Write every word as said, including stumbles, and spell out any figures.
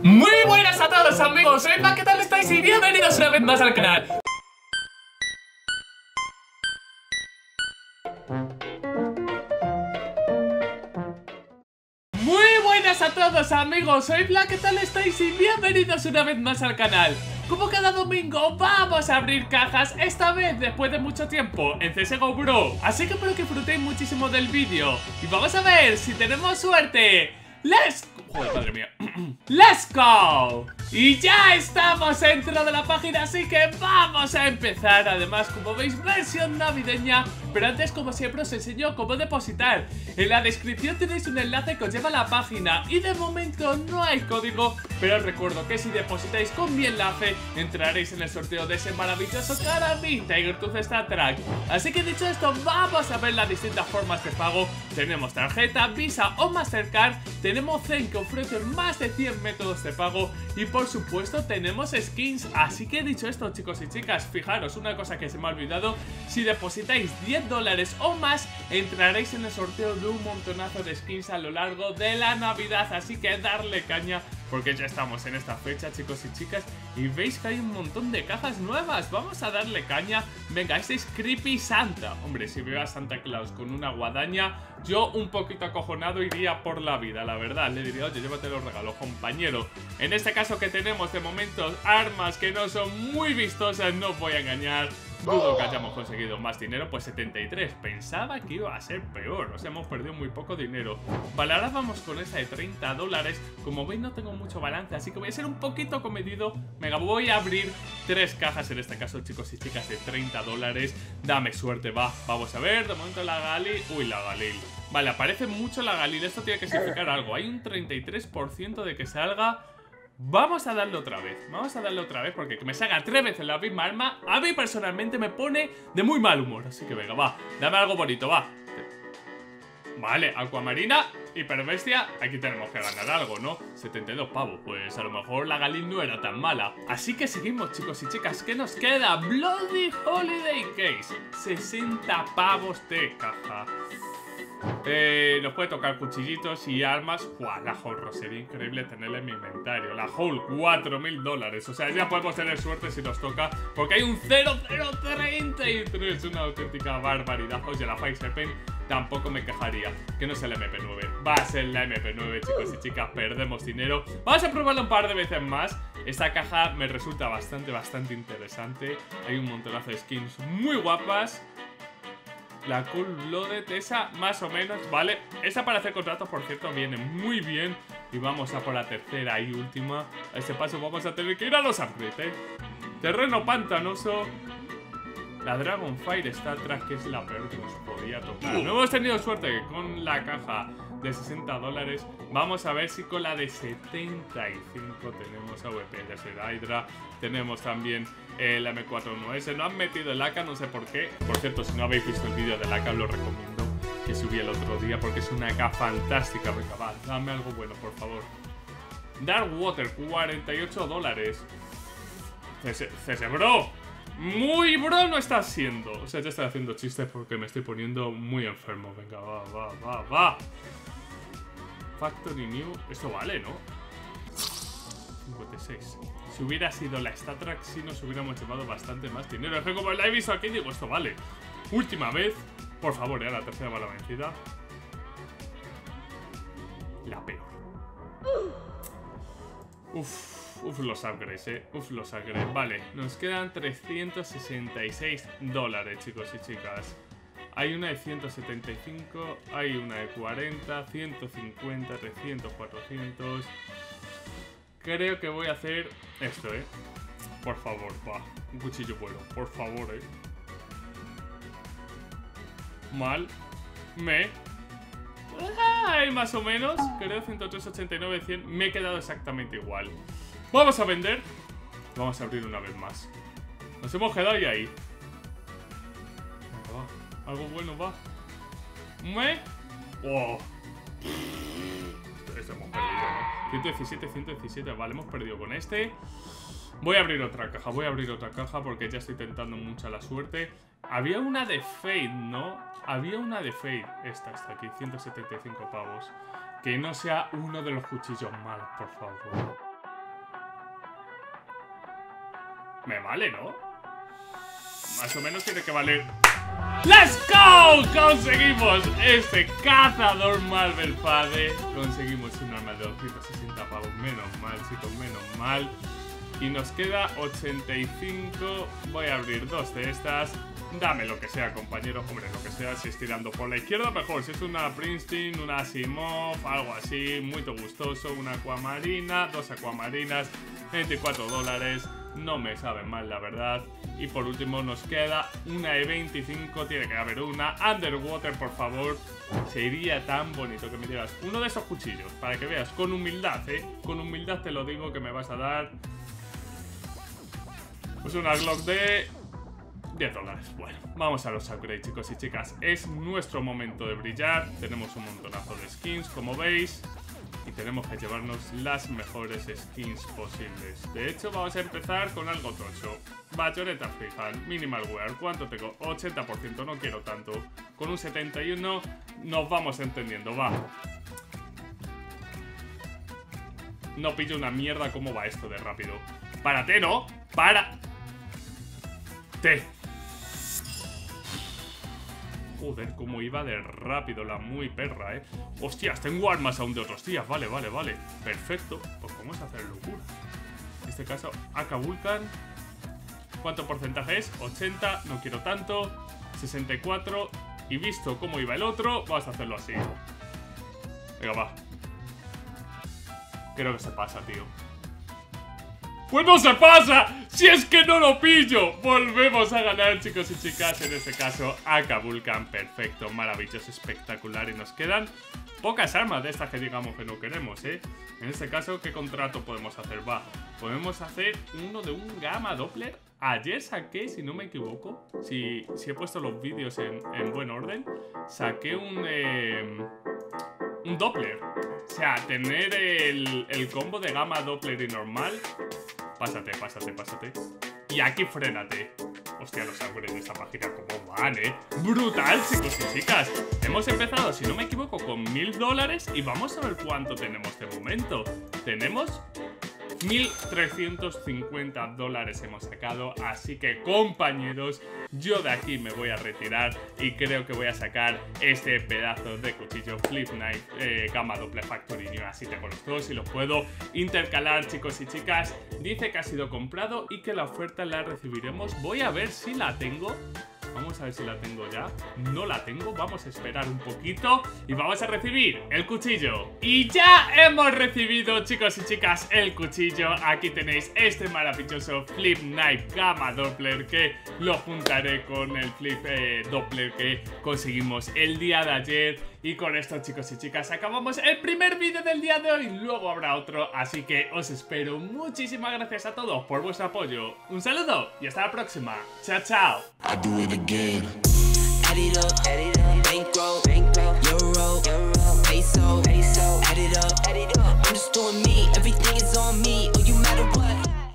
Muy buenas a todos amigos, soy Mac, ¿qué tal estáis? Y bienvenidos una vez más al canal. Muy buenas a todos amigos, soy Black, ¿qué tal estáis? Y bienvenidos una vez más al canal. Como cada domingo vamos a abrir cajas, esta vez después de mucho tiempo en C S G O Bro. Así que espero que disfrutéis muchísimo del vídeo y vamos a ver si tenemos suerte. ¡Let's go! Joder, madre mía. ¡Let's go! Y ya estamos dentro de la página, así que vamos a empezar. Además, como veis, versión navideña. Pero antes, como siempre, os enseño cómo depositar. En la descripción tenéis un enlace que os lleva a la página. Y de momento no hay código, pero os recuerdo que si depositáis con mi enlace entraréis en el sorteo de ese maravilloso Karambit Tiger Tooth Star Track. Así que dicho esto, vamos a ver las distintas formas de pago. Tenemos tarjeta, Visa o Mastercard. Tenemos Zen, que ofrece más de cien métodos de pago. Y por supuesto tenemos skins. Así que dicho esto, chicos y chicas, fijaros una cosa que se me ha olvidado. Si depositáis diez dólares o más, entraréis en el sorteo de un montonazo de skins a lo largo de la Navidad. Así que darle caña, porque ya estamos en esta fecha, chicos y chicas. Y veis que hay un montón de cajas nuevas. Vamos a darle caña. Venga, este es Creepy Santa. Hombre, si veo a Santa Claus con una guadaña, yo un poquito acojonado iría por la vida, la verdad. Le diría, oye, llévate los regalos, compañero. En este caso que tenemos de momento armas que no son muy vistosas, no os voy a engañar. Dudo que hayamos conseguido más dinero, pues setenta y tres. Pensaba que iba a ser peor, o sea, hemos perdido muy poco dinero. Vale, ahora vamos con esta de treinta dólares. Como veis no tengo mucho balance, así que voy a ser un poquito comedido. Venga, voy a abrir tres cajas en este caso, chicos y chicas, de treinta dólares. Dame suerte, va, vamos a ver. De momento la Galil, uy, la Galil. Vale, aparece mucho la Galil, esto tiene que significar algo. Hay un treinta y tres por ciento de que salga. Vamos a darle otra vez, vamos a darle otra vez, porque que me salga tres veces la misma arma a mí personalmente me pone de muy mal humor. Así que venga, va, dame algo bonito, va. Vale, Aquamarina, Hiperbestia, aquí tenemos que ganar algo, ¿no? setenta y dos pavos, pues a lo mejor la Galil no era tan mala. Así que seguimos, chicos y chicas, ¿qué nos queda? Bloody Holiday Case, sesenta pavos de caja. Eh, nos puede tocar cuchillitos y armas. ¡Buah! La Hole sería increíble tenerla en mi inventario. La Hole, cuatro mil dólares. O sea, ya podemos tener suerte si nos toca, porque hay un cero cero treinta y tres. Una auténtica barbaridad. Oye, la Fire Pen tampoco me quejaría. Que no sea la M P nueve. Va a ser la M P nueve, chicos y chicas. Perdemos dinero. Vamos a probarlo un par de veces más. Esta caja me resulta bastante, bastante interesante. Hay un montonazo de skins muy guapas. La Cool Blooded, esa más o menos, ¿vale? Esa para hacer contratos, por cierto, viene muy bien. Y vamos a por la tercera y última. A este paso vamos a tener que ir a los upgrades, ¿eh? Terreno pantanoso. La Dragonfire Star Track, que es la peor que nos podía tocar. No hemos tenido suerte con la caja de sesenta dólares. Vamos a ver si con la de setenta y cinco tenemos A V P de ser Hydra. Tenemos también el M cuatro uno S. No han metido el A K, no sé por qué. Por cierto, si no habéis visto el vídeo del A K, lo recomiendo, que subí el otro día, porque es una A K fantástica. Venga, va, dame algo bueno, por favor. Dark Water, cuarenta y ocho dólares. C S Bro. Muy bro no está siendo. O sea, ya estoy haciendo chistes porque me estoy poniendo muy enfermo. Venga, va, va, va, va. Factory New. Esto vale, ¿no? cincuenta y seis. Si hubiera sido la StatTrack, sí nos hubiéramos llevado bastante más dinero. Es que como la he visto aquí, digo, esto vale. Última vez. Por favor, ya la tercera bala vencida. La peor. Uff. Uf, los upgrades, eh. Uf, los upgrades. Vale, nos quedan trescientos sesenta y seis dólares, chicos y chicas. Hay una de ciento setenta y cinco, hay una de cuarenta, ciento cincuenta, trescientos, cuatrocientos. Creo que voy a hacer esto, eh. Por favor, va. Un cuchillo bueno, por favor, eh. Mal. Me. Ay, más o menos. Creo ciento tres, ochenta y nueve, cien. Me he quedado exactamente igual. Vamos a vender. Vamos a abrir una vez más. Nos hemos quedado ahí ahí. Va. Algo bueno va. Me. Oh. Esto hemos perdido, ¿no? ciento diecisiete, ciento diecisiete. Vale, hemos perdido con este. Voy a abrir otra caja. Voy a abrir otra caja porque ya estoy tentando mucha la suerte. Había una de Fate, ¿no? Había una de Fate. Esta está aquí, ciento setenta y cinco pavos. Que no sea uno de los cuchillos malos, por favor. Me vale, ¿no? Más o menos tiene que valer. ¡Let's go! Conseguimos este cazador malverde. Conseguimos un arma de doscientos sesenta pavos. Menos mal, chicos, menos mal. Y nos queda ochenta y cinco. Voy a abrir dos de estas. Dame lo que sea, compañero. Hombre, lo que sea. Si es tirando por la izquierda, mejor. Si es una Princeton, una Asimov, algo así, muy gustoso. Una acuamarina, dos acuamarinas, veinticuatro dólares. No me sabe mal, la verdad. Y por último nos queda una E veinticinco. Tiene que haber una Underwater, por favor. Sería tan bonito que me dieras uno de esos cuchillos, para que veas, con humildad, ¿eh? Con humildad te lo digo, que me vas a dar pues una Glock de diez dólares. Bueno, vamos a los upgrades, chicos y chicas. Es nuestro momento de brillar. Tenemos un montonazo de skins, como veis. Y tenemos que llevarnos las mejores skins posibles. De hecho, vamos a empezar con algo tocho. Bayonetta Freehand, Minimal Wear. ¿Cuánto tengo? ochenta por ciento, no quiero tanto. Con un setenta y uno nos vamos entendiendo, va. No pillo una mierda. ¿Cómo va esto de rápido? ¡Párate, no! ¡Para! ¡Te! Joder, cómo iba de rápido la muy perra, ¿eh? Hostias, tengo armas aún de otros días. Vale, vale, vale. Perfecto. Pues vamos a hacer locura. En este caso, A K Vulcan. ¿Cuánto porcentaje es? ochenta. No quiero tanto. sesenta y cuatro. Y visto cómo iba el otro, vamos a hacerlo así. Venga, va. Creo que se pasa, tío. ¡Pues no se pasa! ¡Si es que no lo pillo! Volvemos a ganar, chicos y chicas. En este caso, A K Vulcan. Perfecto, maravilloso, espectacular. Y nos quedan pocas armas de estas que digamos que no queremos, ¿eh? En este caso, ¿qué contrato podemos hacer? Va, podemos hacer uno de un Gamma Doppler. Ayer saqué, si no me equivoco, si, si he puesto los vídeos en, en buen orden, saqué un... Eh, un Doppler. O sea, tener el, el combo de Gamma Doppler y normal. Pásate, pásate, pásate. Y aquí frénate. Hostia, los upgrades de esta página cómo van, ¿eh? ¡Brutal, chicos y chicas! Hemos empezado, si no me equivoco, con mil dólares. Y vamos a ver cuánto tenemos de momento. Tenemos mil trescientos cincuenta dólares hemos sacado. Así que, compañeros, yo de aquí me voy a retirar. Y creo que voy a sacar este pedazo de cuchillo Flip Knife eh, Gamma Doppler Factory New. Así tengo los dos y los puedo intercalar, chicos y chicas. Dice que ha sido comprado y que la oferta la recibiremos. Voy a ver si la tengo. Vamos a ver si la tengo ya. No la tengo, vamos a esperar un poquito. Y vamos a recibir el cuchillo. Y ya hemos recibido, chicos y chicas, el cuchillo. Aquí tenéis este maravilloso Flip Knife Gamma Doppler, que lo juntaré con el Flip eh, Doppler que conseguimos el día de ayer. Y con esto, chicos y chicas, acabamos el primer vídeo del día de hoy. Luego habrá otro, así que os espero. Muchísimas gracias a todos por vuestro apoyo. Un saludo y hasta la próxima. Chao, chao. Again. Add it up, add it up, bankroll, bankroll, euro, euro, peso, peso, add it up, add it up. I'm just doing me.